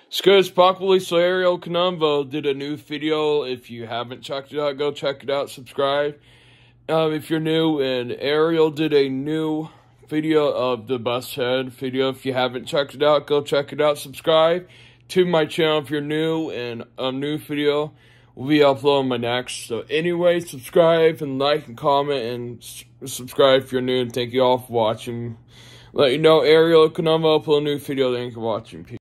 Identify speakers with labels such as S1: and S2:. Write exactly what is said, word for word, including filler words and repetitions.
S1: Scuzz Popularly, so Ariel Coviello did a new video. If you haven't checked it out, go check it out, subscribe. Um, if you're new, and Ariel did a new video of the bus head video. If you haven't checked it out, go check it out, subscribe to my channel if you're new, and a new video will be uploading my next. So anyway, subscribe and like and comment and subscribe if you're new, and thank you all for watching. Let you know Ariel Coviello upload a new video. Thank you for watching. Peace.